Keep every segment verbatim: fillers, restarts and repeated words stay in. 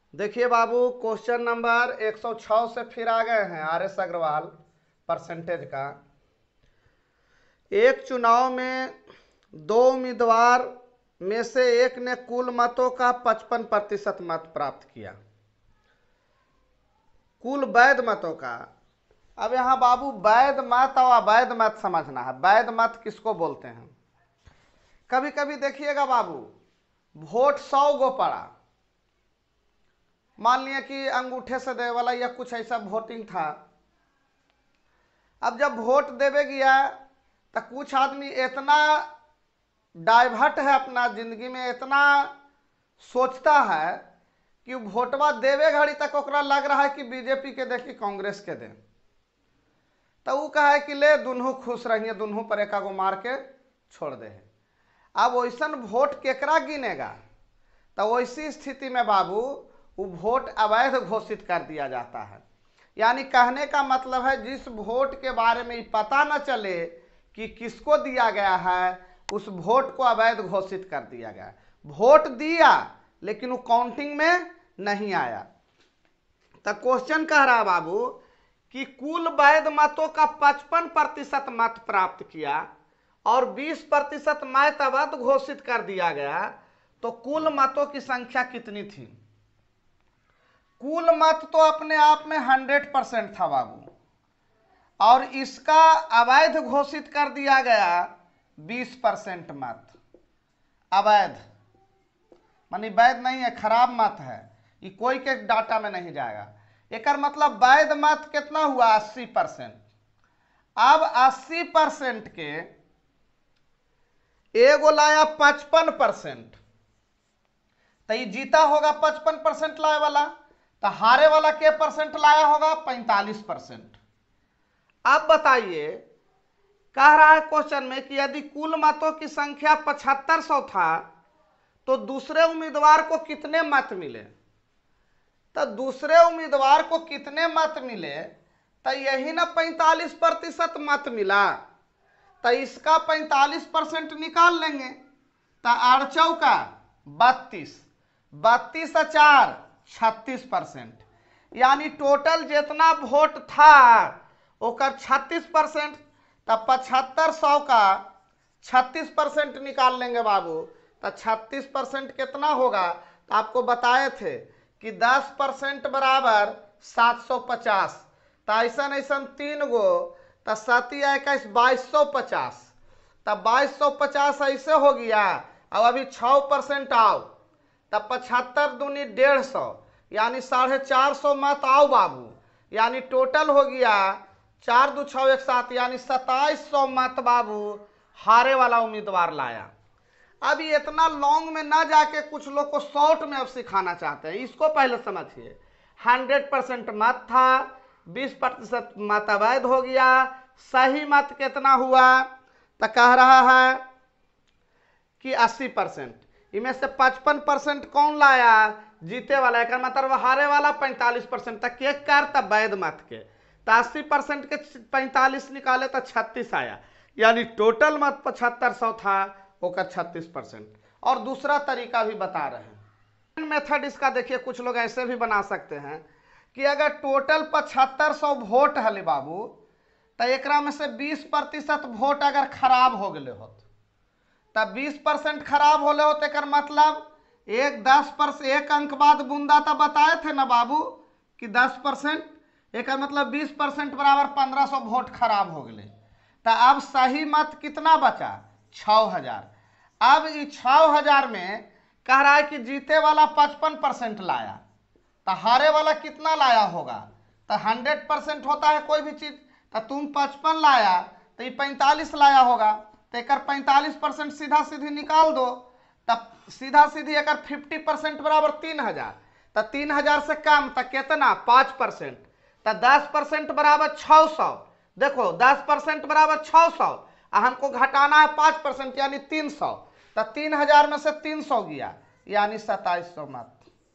देखिए बाबू, question number एक सौ छह से फिर आ गए हैं आर एस अग्रवाल परसेंटेज का। एक चुनाव में दो उम्मीदवार में से एक ने कुल मतों का पचपन प्रतिशत मत प्राप्त किया, कुल वैध मतों का। अब यहाँ बाबू वैध मत और अवैध मत समझना है। वैध मत किसको बोलते हैं? कभी कभी देखिएगा बाबू, वोट सौ गो पड़ा, मान लिया कि अंगूठे से दे वाला या कुछ ऐसा वोटिंग था। अब जब वोट देवे गया तो कुछ आदमी इतना डाइवर्ट है अपना जिंदगी में, इतना सोचता है कि वोटवा देवे घड़ी तक ओकरा लग रहा है कि बीजेपी के देखी कांग्रेस के दे, तो वो कहा है कि ले दुनू खुश रहिए, दुनू पर एक गो मार के छोड़ दे। अब वैसन वोट केकरा गिनेगा? तो वैसी स्थिति में बाबू वो वोट अवैध घोषित कर दिया जाता है। यानी कहने का मतलब है जिस वोट के बारे में पता न चले कि किसको दिया गया है, उस वोट को अवैध घोषित कर दिया गया। वोट दिया लेकिन वो काउंटिंग में नहीं आया। तो क्वेश्चन कह रहा बाबू कि कुल वैध मतों का पचपन प्रतिशत मत प्राप्त किया और बीस प्रतिशत मत अवैध घोषित कर दिया गया, तो कुल मतों की संख्या कितनी थी? कुल मत तो अपने आप में हंड्रेड परसेंट था बाबू, और इसका अवैध घोषित कर दिया गया बीस परसेंट मत। अवैध मानी वैध नहीं है, खराब मत है, ये कोई के डाटा में नहीं जाएगा। एक मतलब वैध मत कितना हुआ? अस्सी परसेंट। अब अस्सी परसेंट के एगो लाया पचपन परसेंट, तो ये जीता होगा पचपन परसेंट लाए वाला, तो हारे वाला के परसेंट लाया होगा? पैंतालीस परसेंट। अब बताइए, कह रहा है क्वेश्चन में कि यदि कुल मतों की संख्या पचहत्तर सौ था तो दूसरे उम्मीदवार को कितने मत मिले? तो दूसरे उम्मीदवार को कितने मत मिले? तो यही ना पैंतालीस प्रतिशत मत मिला, तो इसका पैंतालीस परसेंट निकाल लेंगे। तो आठ चौका बत्तीस, बत्तीस चार छत्तीस परसेंट, यानी टोटल जितना वोट था ओकर छत्तीस परसेंट। तब पचहत्तर सौ का छत्तीस परसेंट निकाल लेंगे बाबू, तो छत्तीस परसेंट कितना होगा? तो आपको बताए थे कि दस परसेंट बराबर सात सौ पचास, तो ऐसा ऐसा तीन गो, तो सतिया इक्कीस बाईस सौ पचास, तब बाईस सौ पचास ऐसे हो गया। अब अभी छः परसेंट आओ, तब पचहत्तर दूनी डेढ़ सौ, यानी साढ़े चार सौ मत आओ बाबू, यानी टोटल हो गया चार दो छः एक सात, यानी सत्ताईस सौ मत बाबू हारे वाला उम्मीदवार लाया। अब ये इतना लॉन्ग में ना जाके कुछ लोग को शॉर्ट में अब सिखाना चाहते हैं, इसको पहले समझिए। हंड्रेड परसेंट मत था, बीस प्रतिशत मत अवैध हो गया, सही मत कितना हुआ? तो कह रहा है कि अस्सी परसेंट, इनमें से पचपन परसेंट कौन लाया? जीते वाला। एक मतलब हारे वाला पैंतालीस परसेंट तक के कर, तब वैध मत के, तो अस्सी परसेंट के पैंतालीस निकाले तो छत्तीस आया, यानी टोटल मत पचहत्तर सौ था, होकर छत्तीस परसेंट। और दूसरा तरीका भी बता रहे हैं मेथड इसका। देखिए कुछ लोग ऐसे भी बना सकते हैं कि अगर टोटल पचहत्तर सौ वोट है बाबू, तो एक में से बीस प्रतिशत वोट अगर खराब हो गए हो, तब बीस परसेंट खराब होले हो, तो मतलब एक दस परसेंट एक अंक बाद बूंदा तो बताए थे ना बाबू कि दस परसेंट, एक मतलब बीस परसेंट बराबर पंद्रह सौ वोट खराब हो गए। तो अब सही मत कितना बचा? छः हजार। अब इस छः हजार में कह रहा है कि जीते वाला पचपन परसेंट लाया, तो हारे वाला कितना लाया होगा? तो हंड्रेड परसेंट होता है कोई भी चीज, तो तुम पचपन लाया तो ये पैंतालीस लाया होगा, तो एक पैंतालीस परसेंट सीधा सीधी निकाल दो, तब सीधा सीधी एक फिफ्टी परसेंट बराबर तीन हजार, तो तीन हजार से कम तो कितना? पाँच परसेंट, तो दस परसेंट बराबर छः सौ। देखो दस परसेंट बराबर छः सौ, हमको घटाना है पाँच परसेंट यानी तीन सौ, तो तीन हजार में से तीन सौ गया, यानी सत्ताईस सौ मत।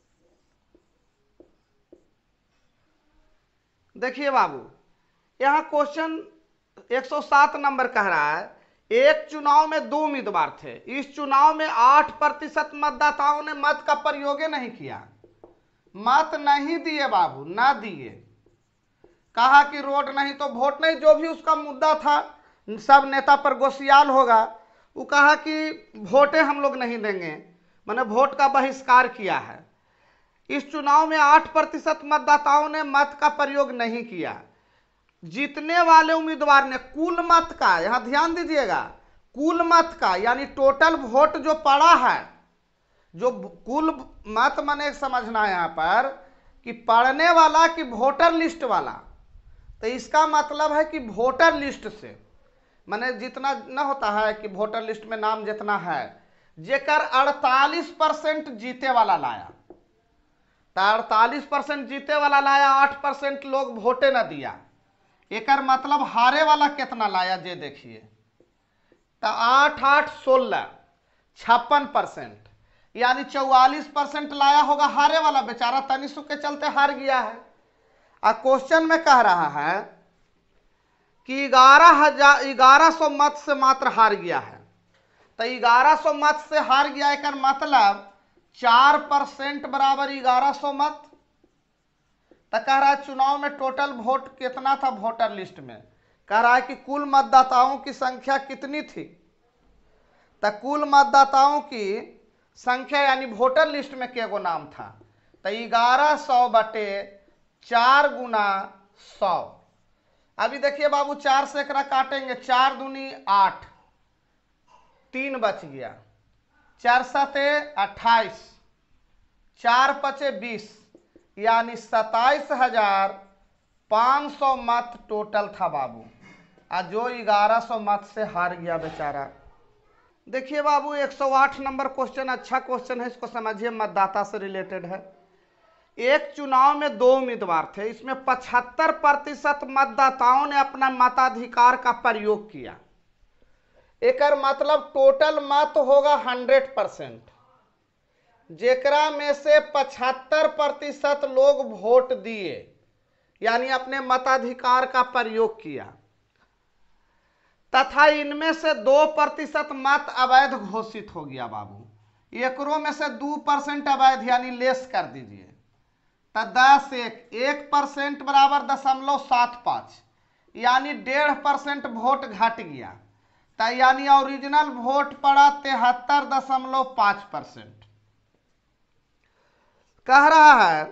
देखिए बाबू, यहाँ क्वेश्चन एक सौ सात नंबर कह रहा है एक चुनाव में दो उम्मीदवार थे, इस चुनाव में आठ प्रतिशत मतदाताओं ने मत का प्रयोग नहीं किया। मत नहीं दिए बाबू, ना दिए, कहा कि रोड नहीं तो वोट नहीं, जो भी उसका मुद्दा था, सब नेता पर गोशियाल होगा, वो कहा कि वोटे हम लोग नहीं देंगे, मैंने वोट का बहिष्कार किया है। इस चुनाव में आठ प्रतिशत मतदाताओं ने मत का प्रयोग नहीं किया। जीतने वाले उम्मीदवार ने कुल मत का, यहां ध्यान दीजिएगा, कुल मत का यानी टोटल वोट जो पड़ा है, जो कुल मत माने समझना है यहां पर कि पढ़ने वाला कि वोटर लिस्ट वाला, तो इसका मतलब है कि वोटर लिस्ट से माने जितना न होता है कि वोटर लिस्ट में नाम जितना है, जेकर अड़तालीस परसेंट जीते वाला लाया, तो अड़तालीस परसेंट जीते वाला लाया, आठ परसेंट लोग वोटे न दिया, एकर मतलब हारे वाला कितना लाया जे देखिए, तो आठ आठ सोलह छप्पन परसेंट यानी चौवालीस परसेंट लाया होगा हारे वाला, बेचारा तनिसु के चलते हार गया है। आ क्वेश्चन में कह रहा है कि ग्यारह हजार ग्यारह सौ मत से मात्र हार गया है, तो ग्यारह सौ मत से हार गया, एक मतलब चार परसेंट बराबर ग्यारह सौ मत। तो कह रहा है चुनाव में टोटल वोट कितना था वोटर लिस्ट में, कह रहा है कि कुल मतदाताओं की संख्या कितनी थी, तो कुल मतदाताओं की संख्या यानी वोटर लिस्ट में के गो नाम था, तो ग्यारह सौ बटे चार गुना सौ। अभी देखिए बाबू, चार से एकरा काटेंगे, चार दूनी आठ, तीन बच गया, चार सते अट्ठाईस, चार पचे बीस, यानी सताइस हजार पाँच सौ मत टोटल था बाबू, आ जो ग्यारह सौ मत से हार गया बेचारा। देखिए बाबू, एक सौ आठ नंबर क्वेश्चन अच्छा क्वेश्चन है, इसको समझिए, मतदाता से रिलेटेड है। एक चुनाव में दो उम्मीदवार थे, इसमें पचहत्तर प्रतिशत मतदाताओं ने अपना मताधिकार का प्रयोग किया, एकर मतलब टोटल मत होगा हंड्रेड परसेंट, जेकरा में से पचहत्तर प्रतिशत लोग वोट दिए यानी अपने मताधिकार का प्रयोग किया, तथा इनमें से दो प्रतिशत मत अवैध घोषित हो गया बाबू, एकरों में से दो परसेंट अवैध यानी लेस कर दीजिए, तो दस एक एक परसेंट बराबर दशमलव सात पाँच यानी डेढ़ परसेंट वोट घट गया, तो यानी ओरिजिनल वोट पड़ा तिहत्तर दशमलव पाँच परसेंट। कह रहा है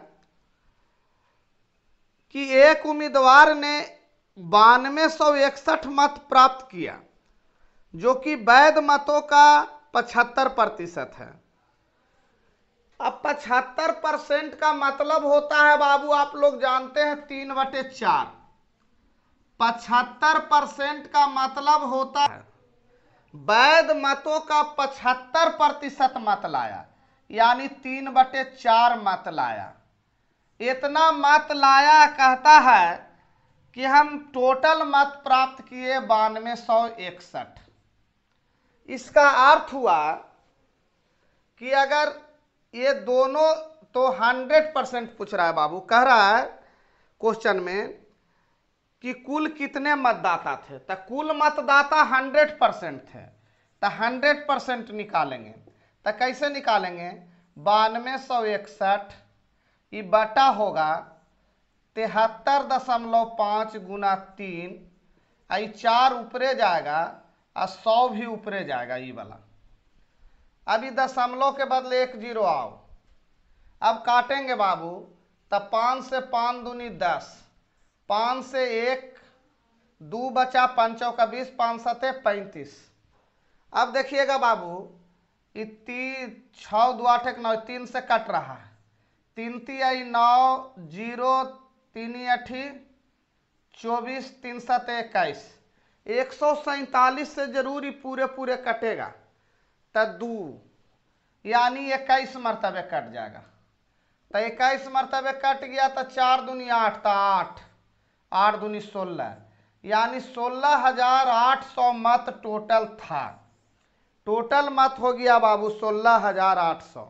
कि एक उम्मीदवार ने बानवे सौ इकसठ मत प्राप्त किया, जो कि वैध मतों का पचहत्तर प्रतिशत है। अब पचहत्तर परसेंट का मतलब होता है बाबू, आप लोग जानते हैं, तीन बटे चार। पचहत्तर परसेंट का मतलब होता है वैध मतों का पचहत्तर प्रतिशत मत लाया, यानी तीन बटे चार मत लाया। इतना मत लाया, कहता है कि हम टोटल मत प्राप्त किए बानवे सौ इकसठ। इसका अर्थ हुआ कि अगर ये दोनों, तो हंड्रेड परसेंट पूछ रहा है बाबू, कह रहा है क्वेश्चन में कि कुल कितने मतदाता थे, तो कुल मतदाता हंड्रेड परसेंट थे, तो हंड्रेड परसेंट निकालेंगे, तो कैसे निकालेंगे, बानवे सौ इकसठ ये बटा होगा तिहत्तर दशमलव पाँच गुना तीन, आई चार ऊपरे जाएगा और सौ भी ऊपरे जाएगा ये वाला। अभी दशमलव के बदले एक जीरो आओ, अब काटेंगे बाबू, तब पाँच से पाँच दूनी दस, पाँच से एक दो बचा, पंचों का बीस, पाँच सते पैंतीस। अब देखिएगा बाबू, ये तीन छः दो आठ एक नौ, तीन से कट रहा है, तीन ती आई नौ, जीरो तीन अठी चौबीस, तीन सत इक्कीस, एक सौ सैंतालीस से जरूर ही पूरे पूरे कटेगा, तो दो यानी इक्कीस मरतबे कट जाएगा, तो इक्कीस मरतबे कट गया, तो चार दूनी आठ, तो आठ, आठ दूनी सोलह, यानी सोलह हजार आठ सौ मत टोटल था। टोटल मत हो गया बाबू सोलह हजार आठ सौ।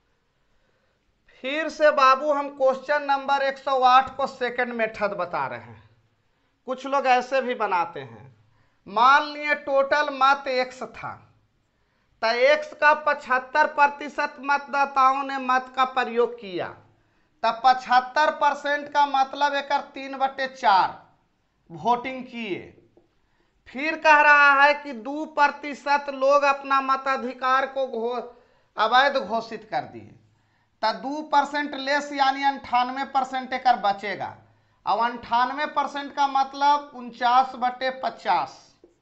फिर से बाबू हम क्वेश्चन नंबर एक सौ आठ को सेकंड मेथड बता रहे हैं। कुछ लोग ऐसे भी बनाते हैं, मान लिए टोटल मत एक्स था, तो एक्स का पचहत्तर प्रतिशत मतदाताओं ने मत का प्रयोग किया, तब पचहत्तर परसेंट का मतलब एक तीन बटे चार वोटिंग किए। फिर कह रहा है कि दो प्रतिशत लोग अपना मताधिकार को घो, अवैध घोषित कर दिए। तो दो परसेंट लेस यानी अंठानवे परसेंट एक बचेगा। अब अंठानवे परसेंट का मतलब उनचास बटे पचास।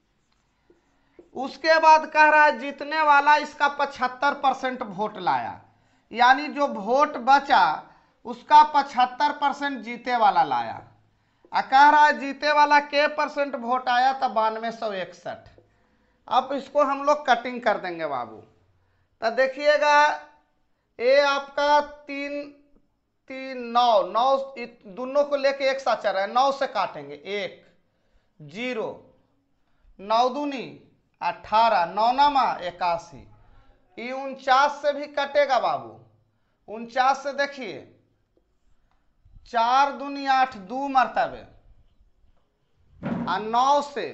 उसके बाद कह रहा है जीतने वाला इसका पचहत्तर परसेंट वोट लाया, यानी जो वोट बचा उसका पचहत्तर परसेंट जीते वाला लाया। आ कह रहा है जीते वाला के परसेंट वोट आया तो बानवे सौ इकसठ। अब इसको हम लोग कटिंग कर देंगे बाबू। तो देखिएगा ये आपका तीन तीन नौ नौ दोनों को लेके एक साथ चल रहा है, नौ से काटेंगे एक जीरो, नौ दूनी अठारह, नौ नमा इक्यासी। ये उनचास से भी कटेगा बाबू। उनचास से देखिए चार दूनी आठ, दो मरतबे, और नौ से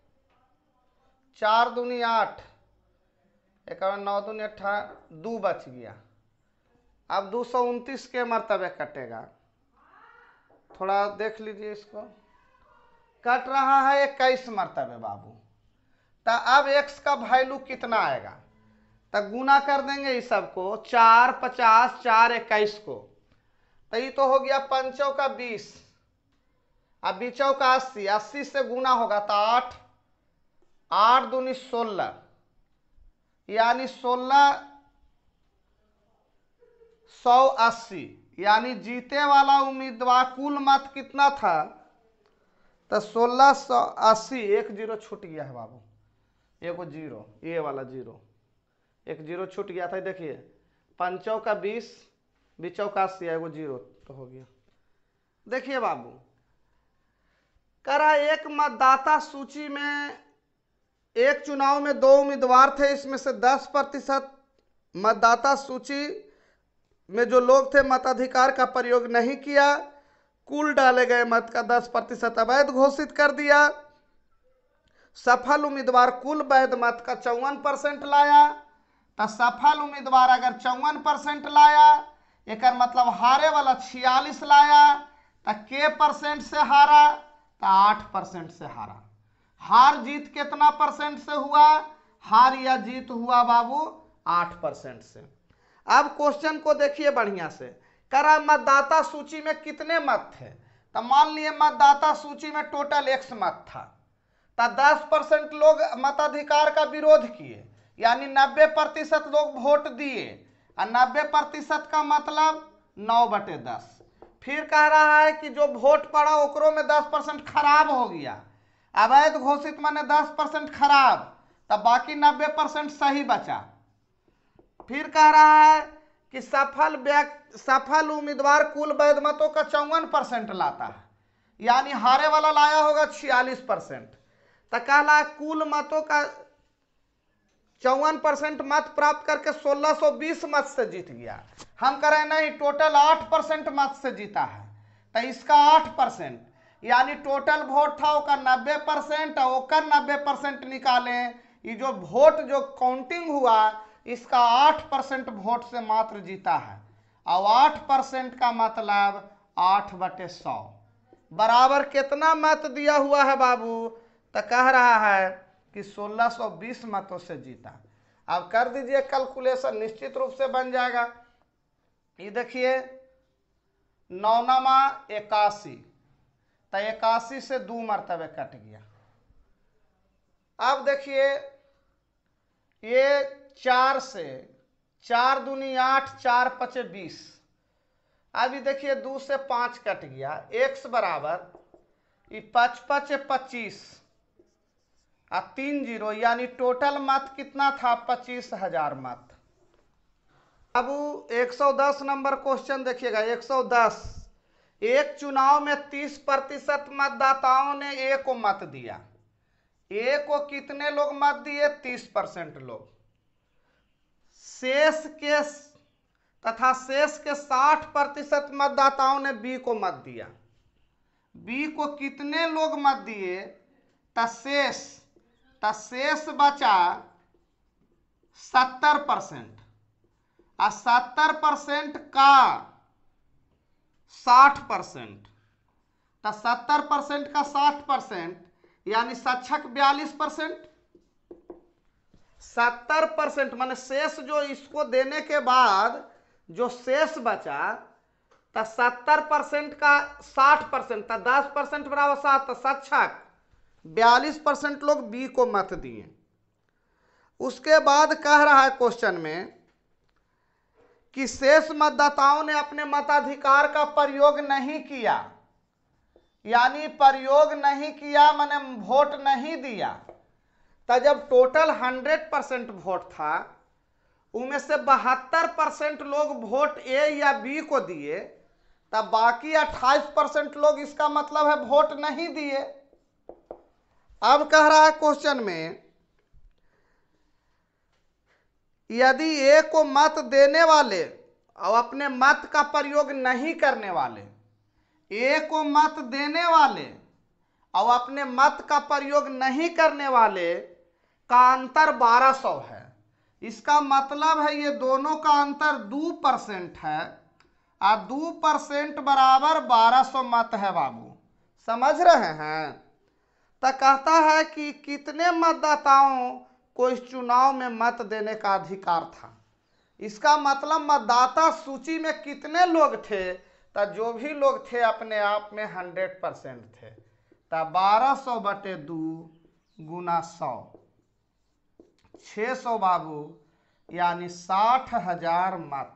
चार दूनी आठ, एक नौ दूनी अठारह, दो बच गया। अब दो सौ उनतीस के मरतबे कटेगा। थोड़ा देख लीजिए इसको, कट रहा है इक्कीस मरतबे बाबू। तो अब एक्स का वैल्यू कितना आएगा, तो गुना कर देंगे इस सबको, चार पचास चार इक्कीस को, तो ये तो हो गया पंचों का बीस, अब बीचों का अस्सी, अस्सी से गुना होगा तो आठ, आठ दूनी सोलह, यानी सोलह सौ अस्सी, यानी जीते वाला उम्मीदवार कुल मत कितना था, तो सोलह सौ अस्सी। एक जीरो छूट गया है बाबू, एक जीरो, ये वाला जीरो, एक जीरो छूट गया था। देखिए पंचों का बीस, बीचों का अस्सी, एगो जीरो तो हो गया। देखिए बाबू करा एक मतदाता सूची में, एक चुनाव में दो उम्मीदवार थे, इसमें से दस प्रतिशत मतदाता सूची में जो लोग थे मताधिकार का प्रयोग नहीं किया, कुल डाले गए मत का दस प्रतिशत अवैध घोषित कर दिया। सफल उम्मीदवार कुल वैध मत का चौवन परसेंट लाया। तो सफल उम्मीदवार अगर चौवन परसेंट लाया, एक मतलब हारे वाला छियालीस लाया, तो के परसेंट से हारा, तो आठ परसेंट से हारा। हार जीत कितना परसेंट से हुआ, हार या जीत हुआ बाबू आठ परसेंट से। अब क्वेश्चन को देखिए बढ़िया से, करा मतदाता सूची में कितने मत थे, तो मान लिए मतदाता सूची में टोटल एक्स मत था, तो दस परसेंट लोग मताधिकार का विरोध किए, यानी नब्बे प्रतिशत लोग वोट दिए, और नब्बे प्रतिशत का मतलब नौ बटे दस। फिर कह रहा है कि जो वोट पड़ा ओकरों में दस परसेंट खराब हो गया, अवैध घोषित माने दस परसेंट खराब, तब बाकी नब्बे परसेंट सही बचा। फिर कह रहा है कि सफल व्यक्ति, सफल उम्मीदवार कुल वैध मतों का चौवन परसेंट लाता है, यानी हारे वाला लाया होगा छियालीस परसेंट, तो कहला कुल मतों का चौवन परसेंट मत प्राप्त करके सोलह सौ बीस मत से जीत गया। हम कह रहे नहीं, टोटल आठ परसेंट मत से जीता है, तो इसका आठ परसेंट, यानी टोटल वोट था ओकर नब्बे परसेंट, ओकर नब्बे परसेंट निकालें, ये जो वोट जो काउंटिंग हुआ इसका आठ परसेंट वोट से मात्र जीता है। और आठ परसेंट का मतलब आठ बटे सौ बराबर कितना मत दिया हुआ है बाबू, तो कह रहा है कि सोलह सौ बीस मतों से जीता। अब कर दीजिए कैलकुलेशन, निश्चित रूप से बन जाएगा। ये देखिए नौ नमा इक्यासी, तो इक्यासी से दो मरतबे कट गया। अब देखिए ये चार से, चार दूनी आठ, चार पचे बीस। अभी देखिए दो से पांच कट गया, एक्स बराबर ये पच पचे पच्चीस और तीन जीरो, यानी टोटल मत कितना था, पच्चीस हजार मत। अब एक सौ दस नंबर क्वेश्चन देखिएगा, एक सौ दस। एक चुनाव में तीस प्रतिशत मतदाताओं ने ए को मत दिया। ए को कितने लोग मत दिए, तीस परसेंट लोग। शेष के तथा शेष के साठ प्रतिशत मतदाताओं ने बी को मत दिया। बी को कितने लोग मत दिए, तशेष तशेष बचा सत्तर परसेंट, और सत्तर परसेंट का साठ परसेंट, तो सत्तर परसेंट का साठ परसेंट यानी सक्षक बयालीस परसेंट। सत्तर परसेंट माने शेष जो इसको देने के बाद जो शेष बचा, तो सत्तर परसेंट का साठ परसेंट, तो दस परसेंट बराबर सात, तो सक्षक बयालीस परसेंट लोग बी को मत दिए। उसके बाद कह रहा है क्वेश्चन में कि शेष मतदाताओं ने अपने मताधिकार का प्रयोग नहीं किया, यानी प्रयोग नहीं किया माने वोट नहीं दिया। तो जब टोटल हंड्रेड परसेंट वोट था, उनमें से बहत्तर परसेंट लोग वोट ए या बी को दिए, तब बाकी अट्ठाईस परसेंट लोग, इसका मतलब है वोट नहीं दिए। अब कह रहा है क्वेश्चन में, यदि ए को मत देने वाले और अपने मत का प्रयोग नहीं करने वाले, ए को मत देने वाले और अपने मत का प्रयोग नहीं करने वाले का अंतर बारह सौ है। इसका मतलब है ये दोनों का अंतर दो परसेंट है, और दो परसेंट बराबर बारह सौ मत है बाबू, समझ रहे हैं। तो कहता है कि कितने मतदाताओं को इस चुनाव में मत देने का अधिकार था। इसका मतलब मतदाता सूची में कितने लोग थे, तो जो भी लोग थे अपने आप में हंड्रेड परसेंट थे। तो बारह सौ बटे दो गुना सौ, छः सौ बाबू, यानी साठ हजार मत,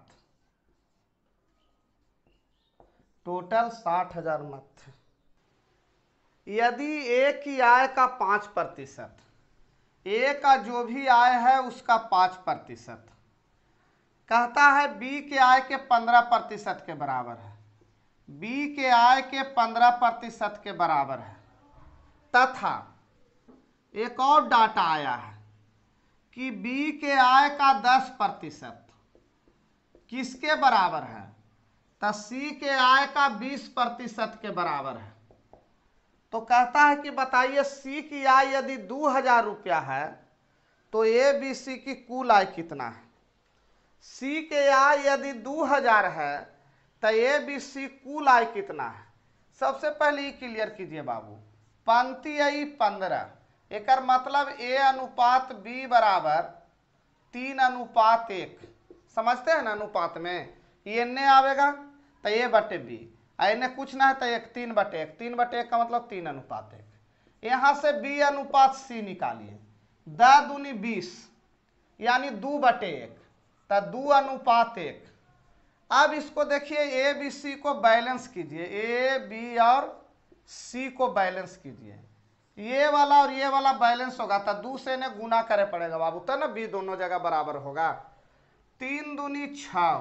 टोटल साठ हजार मत थे। यदि ए की आय का पाँच प्रतिशत, ए का जो भी आय है उसका पाँच प्रतिशत, कहता है बी के आय के पंद्रह प्रतिशत के बराबर है, बी के आय के पंद्रह प्रतिशत के बराबर है, तथा एक और डाटा आया है कि बी के आय का दस प्रतिशत किसके बराबर है, तो सी के आय का बीस प्रतिशत के बराबर है। तो कहता है कि बताइए सी की आय यदि दो हजार रुपया है तो ए बी सी की कुल आय कितना है। सी के आय यदि दो हजार है तो ए बी सी कुल आय कितना है। सबसे पहले ये क्लियर कीजिए बाबू, पंक्ति आई पंद्रह, एक मतलब ए अनुपात बी बराबर तीन अनुपात एक, समझते हैं ना। अनुपात में ये एने आवेगा तो ए बटे बी, एने कुछ ना है तो एक तीन बटे एक, तीन बटे एक का मतलब तीन अनुपात एक। यहाँ से बी अनुपात सी निकालिए, द दूनी बीस यानी दो बटे एक, तो दो अनुपात एक। अब इसको देखिए ए बी सी को बैलेंस कीजिए, ए बी और सी को बैलेंस कीजिए, ये वाला और ये वाला बैलेंस होगा तो दो से ने गुना करे पड़ेगा बाबू, तो ना बी दोनों जगह बराबर होगा। तीन दूनी छः,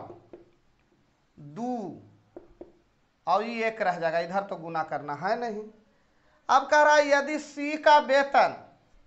दो और ये एक रह जाएगा, इधर तो गुना करना है नहीं। अब कह रहा है यदि सी का वेतन,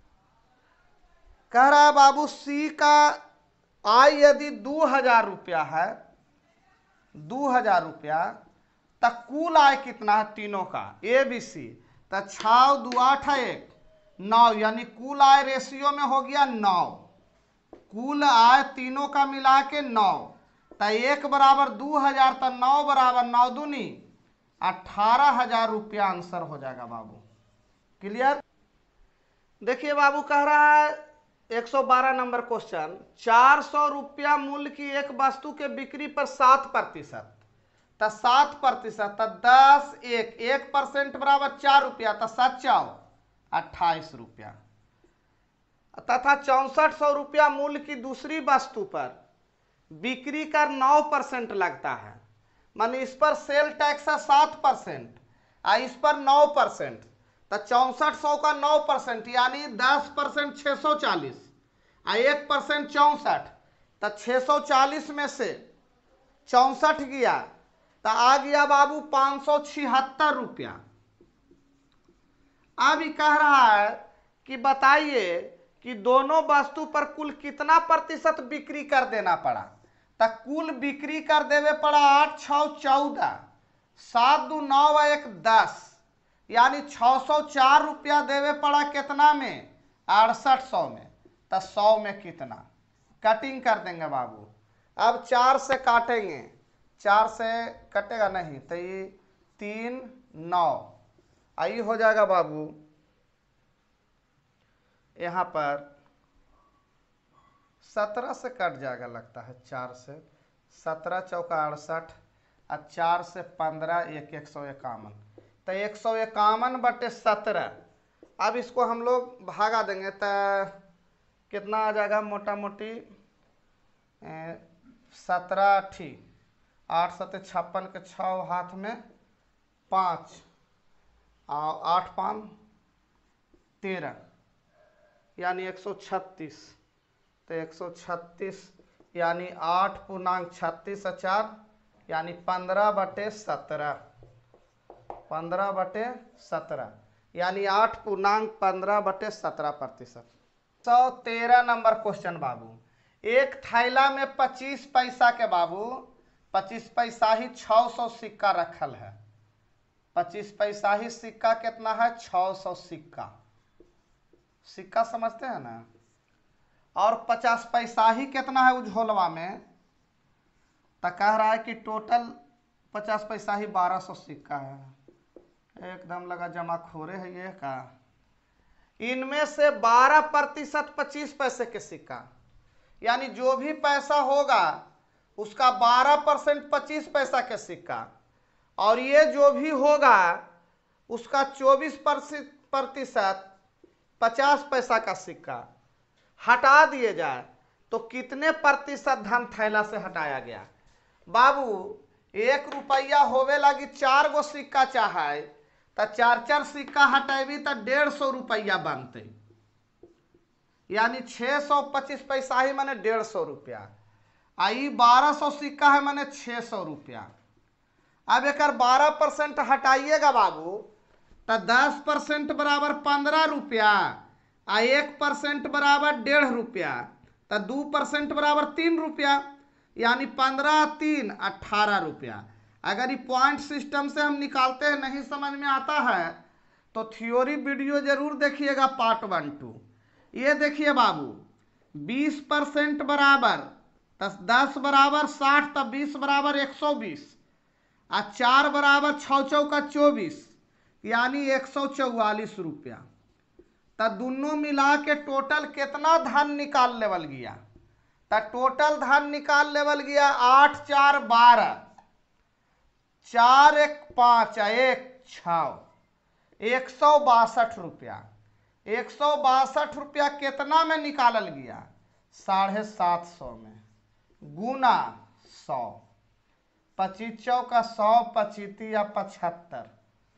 कह रहा है बाबू सी का आय यदि दो हजार रुपया है, दो हजार रुपया, तो कुल आय कितना है तीनों का, ए बी सी, तो छः दो आठ है एक, नौ, यानी कुल आय रेशियो में हो गया नौ, कुल आय तीनों का मिला के नौ, तो एक बराबर दो हजार, तो नौ बराबर नौ दूनी अठारह हजार रुपया आंसर हो जाएगा बाबू। क्लियर। देखिए बाबू कह रहा है एक सौ बारह नंबर क्वेश्चन, चार सौ रुपया मूल्य की एक वस्तु के बिक्री पर सात प्रतिशत, तो सात प्रतिशत तो दस एक, एक परसेंट बराबर चार रुपया, तो सात चौ अट्ठाईस रुपया, तथा चौसठ सौ रुपया मूल्य की दूसरी वस्तु पर बिक्री कर नौ परसेंट लगता है, माने इस पर सेल टैक्स है सात परसेंट और इस पर नौ परसेंट, तो चौसठ सौ का नौ परसेंट यानी दस परसेंट छः सौ चालीस और एक परसेंट चौंसठ, तो छः सौ चालीस में से चौंसठ गया तो आ गया बाबू पाँच सौ छिहत्तर रुपया। अब ये कह रहा है कि बताइए कि दोनों वस्तु पर कुल कितना प्रतिशत बिक्री कर देना पड़ा, तो कुल बिक्री कर देवे पड़ा आठ छः चौदह, सात दो नौ एक दस, यानी छः सौ चार रुपया देवे पड़ा कितना में, अड़सठ सौ में, तो सौ में कितना, कटिंग कर देंगे बाबू। अब चार से काटेंगे, चार से कटेगा नहीं, तो ये तीन नौ, आई हो जाएगा बाबू यहाँ पर सत्रह से कट जाएगा लगता है, चार से सत्रह चौका अड़सठ और चार से पंद्रह एक एक सौ इक्यावन, तो एक सौ इक्यावन बटे सत्रह। अब इसको हम लोग भागा देंगे तो कितना आ जाएगा, मोटा मोटी सत्रह अठी आठ सत्तर छप्पन के छः हाथ में पाँच और आठ पाँच तेरह, यानी एक सौ छत्तीस, तो एक सौ छत्तीस यानी आठ पूर्णांक छत्तीस चार यानी पंद्रह बटे सत्रह, पंद्रह बटे सत्रह यानी आठ पूर्णांक पंद्रह बटे सत्रह प्रतिशत। सौ तेरह नंबर क्वेश्चन बाबू, एक थैला में पच्चीस पैसा के बाबू पच्चीस पैसा ही छः सौ सिक्का रखल है, पच्चीस पैसा ही सिक्का कितना है, छः सौ सिक्का, सिक्का समझते हैं ना, और पचास पैसा ही कितना है उज्ज्वलवा में, तो कह रहा है कि टोटल पचास पैसा ही बारह सौ सिक्का है, एकदम लगा जमाखोरे है ये का। इनमें से बारह प्रतिशत पच्चीस पैसे के सिक्का, यानी जो भी पैसा होगा उसका बारह परसेंट पच्चीस पैसा के सिक्का, और ये जो भी होगा उसका चौबीस प्रतिशत पचास पैसा का सिक्का हटा दिए जाए तो कितने प्रतिशत धन थैला से हटाया गया। बाबू एक रुपया होवे लगी चार गो सिक्का चाहे तो चार चार सिक्का हटेबी तो डेढ़ सौ रुपया बनते, यानी छः सौ पच्चीस पैसा ही माने डेढ़ सौ रुपया, आई बारह सौ सिक्का है माने छः सौ रुपया। अब एक बारह परसेंट हटाइएगा बाबू तो दस परसेंट बराबर पंद्रह रुपया, आ एक परसेंट बराबर डेढ़ रुपया, तो दो परसेंट बराबर तीन रुपया, यानी पंद्रह तीन अट्ठारह रुपया। अगर ये पॉइंट सिस्टम से हम निकालते हैं नहीं समझ में आता है तो थ्योरी वीडियो जरूर देखिएगा पार्ट वन टू। ये देखिए बाबू बीस परसेंट बराबर दस दस बराबर साठ, तब बीस बराबर एक सौ बीस, आ चार बराबर छः चौका चौबीस यानी एक सौ चौवालीस रुपया। तो दोनों मिला के टोटल कितना धन निकाल लेवल गया, तो टोटल धन निकाल लेवल गया आठ चार बारह, चार एक पाँच एक छः, एक सौ बासठ रुपया। एक सौ बासठ रुपया कितना में निकालल गया, साढ़े सात सौ में, गुना सौ, पच्चीस चौका सौ पचीती या पचहत्तर,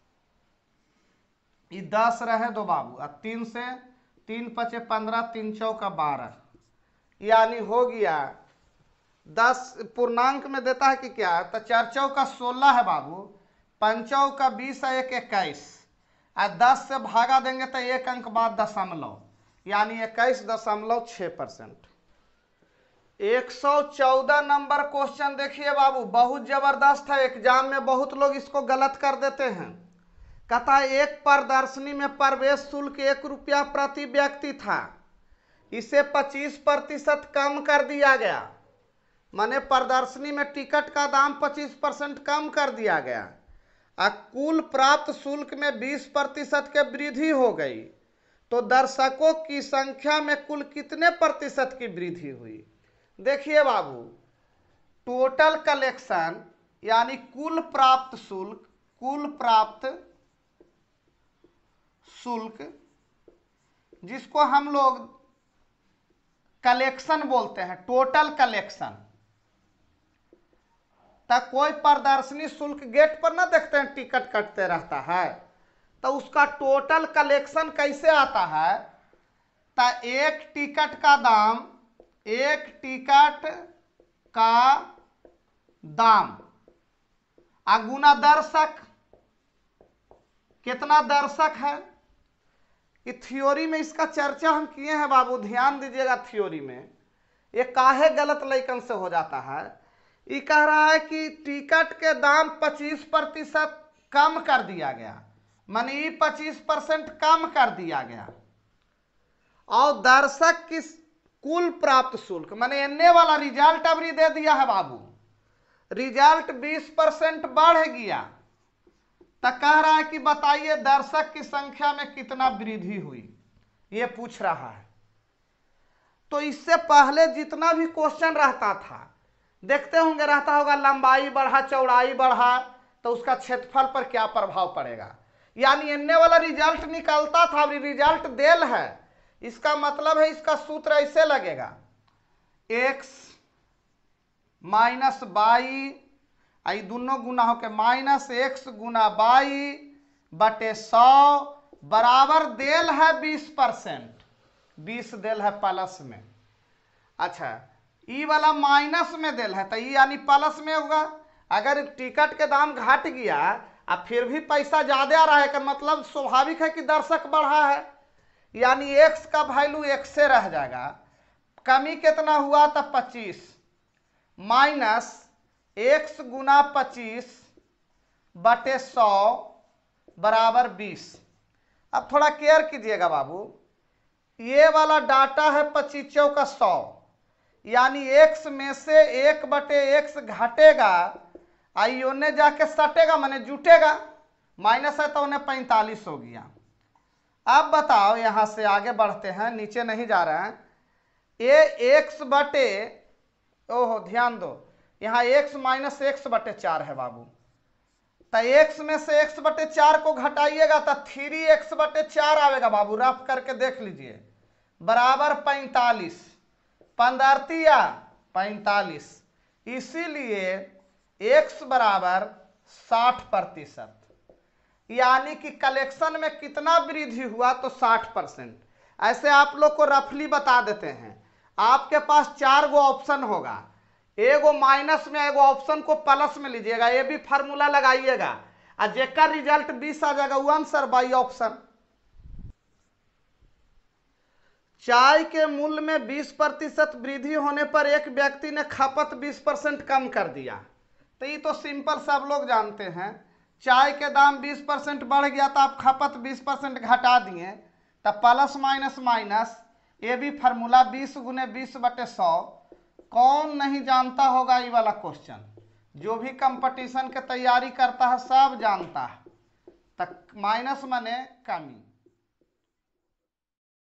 ये दस रहे दो बाबू, अब तीन से तीन पचे पंद्रह, तीन चौका बारह, यानी हो गया दस पूर्णांक में देता है कि क्या, तो चार चौका सोलह है बाबू, पंचौ का बीस है एक इक्कीस, और दस से भागा देंगे तो एक अंक बाद दशमलव, यानी इक्कीस दशमलव छः परसेंट। एक सौ चौदह नंबर क्वेश्चन देखिए बाबू, बहुत जबरदस्त है, एग्जाम में बहुत लोग इसको गलत कर देते हैं। कहता है एक प्रदर्शनी में प्रवेश शुल्क एक रुपया प्रति व्यक्ति था, इसे पच्चीस प्रतिशत कम कर दिया गया, माने प्रदर्शनी में टिकट का दाम पच्चीस परसेंट कम कर दिया गया, और कुल प्राप्त शुल्क में बीस प्रतिशत के वृद्धि हो गई, तो दर्शकों की संख्या में कुल कितने प्रतिशत की वृद्धि हुई। देखिए बाबू टोटल कलेक्शन यानी कुल प्राप्त शुल्क, कुल प्राप्त शुल्क जिसको हम लोग कलेक्शन बोलते हैं, टोटल कलेक्शन। तक कोई प्रदर्शनी शुल्क गेट पर ना देखते हैं टिकट कटते रहता है, तो उसका टोटल कलेक्शन कैसे आता है, तो एक टिकट का दाम, एक टिकट का दाम अगुना दर्शक, कितना दर्शक है। ये थ्योरी में इसका चर्चा हम किए हैं बाबू, ध्यान दीजिएगा। थ्योरी में ये काहे गलत लेकिन से हो जाता है, ये कह रहा है कि टिकट के दाम पच्चीस प्रतिशत कम कर दिया गया, माने पच्चीस परसेंट कम कर दिया गया, और दर्शक की कुल प्राप्त शुल्क माने एने वाला रिजल्ट अभी दे दिया है बाबू, रिजल्ट बीस परसेंट बढ़ गया, तो कह रहा है कि बताइए दर्शक की संख्या में कितना वृद्धि हुई, ये पूछ रहा है। तो इससे पहले जितना भी क्वेश्चन रहता था, देखते होंगे रहता होगा लंबाई बढ़ा चौड़ाई बढ़ा तो उसका क्षेत्रफल पर क्या प्रभाव पड़ेगा, यानी एने वाला रिजल्ट निकलता था, अभी रिजल्ट देल है, इसका मतलब है इसका सूत्र ऐसे लगेगा, एक्स माइनस बाई, आई दोनों गुना होके माइनस एक्स गुना बाई बटे सौ बराबर देल है बीस परसेंट, बीस देल है प्लस में। अच्छा ई वाला माइनस में देल है तो ई यानी प्लस में होगा। अगर टिकट के दाम घट गया और फिर भी पैसा ज्यादा आ रहा है का मतलब स्वाभाविक है कि दर्शक बढ़ा है, यानी एक्स का वैल्यू एक्स से रह जाएगा। कमी कितना हुआ था पच्चीस, माइनस एक्स गुना पच्चीस बटे सौ बराबर बीस। अब थोड़ा केयर कीजिएगा बाबू, ये वाला डाटा है पच्चीसों का सौ, यानी एक्स में से एक बटे एक्स घटेगा, आई उन्हें जाके सटेगा माने जुटेगा, माइनस है तो उन्हें पैंतालीस हो गया। अब बताओ यहां से आगे बढ़ते हैं, नीचे नहीं जा रहे हैं। ये एक्स बटे, ओहो ध्यान दो, यहाँ एक्स माइनस एक्स बटे चार है बाबू, तो एक्स में से एक्स बटे चार को घटाइएगा तो थ्री एक्स बटे चार आएगा बाबू, रफ करके देख लीजिए, बराबर पैंतालीस, पंद्रतिया पैंतालीस, इसीलिए एक्स बराबर साठ प्रतिशत, यानी कि कलेक्शन में कितना वृद्धि हुआ तो साठ परसेंट। ऐसे आप लोग को रफली बता देते हैं, आपके पास चार गो ऑप्शन होगा, एगो माइनस में एगो ऑप्शन को प्लस में लीजिएगा, ये भी फार्मूला लगाइएगा, और जेका रिजल्ट बीस आ जाएगा वो आंसर बाई ऑप्शन। चाय के मूल्य में बीस प्रतिशत वृद्धि होने पर एक व्यक्ति ने खपत बीस परसेंट कम कर दिया, तो ये तो सिंपल सब लोग जानते हैं, चाय के दाम बीस परसेंट बढ़ गया तो आप खपत बीस परसेंट घटा दिए, तो प्लस माइनस माइनस, ये भी फार्मूला बीस गुने बीस बटे सौ। कौन नहीं जानता होगा ये वाला क्वेश्चन, जो भी कंपटीशन के तैयारी करता है सब जानता है। तक माइनस माने कमी।